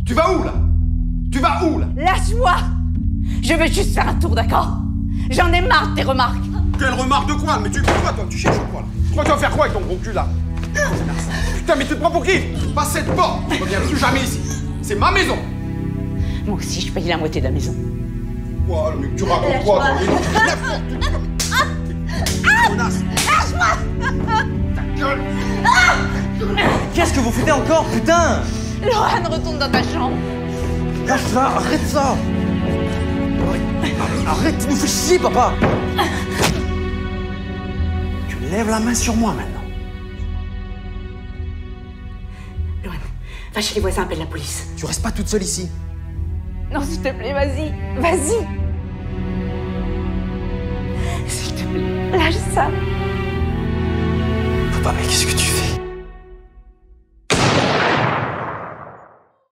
Tu vas où, là? Tu vas où, là? Lâche-moi! Je veux juste faire un tour, d'accord? J'en ai marre de tes remarques. Quelle remarque de quoi? Mais tu fais quoi, toi? Tu cherches quoi, là? Toi, tu vas faire quoi avec ton gros cul, là? Putain, mais tu te prends pour qui? Pas cette porte! Je reviens plus jamais ici. C'est ma maison! Moi aussi, je paye la moitié de la maison. Quoi? Mais tu racontes quoi, toi? Mais non, tu lèves, connasse! Lâche-moi! Ta gueule! Qu'est-ce que vous foutez encore, putain? Lohan, retourne dans ta chambre. Lâche ça, arrête ça. Arrête, tu nous fais chier, papa. Tu lèves la main sur moi, maintenant. Lohan, va chez les voisins, appelle la police. Tu restes pas toute seule ici. Non, s'il te plaît, vas-y. Vas-y. S'il te plaît, lâche ça. Papa, mais qu'est-ce que tu fais?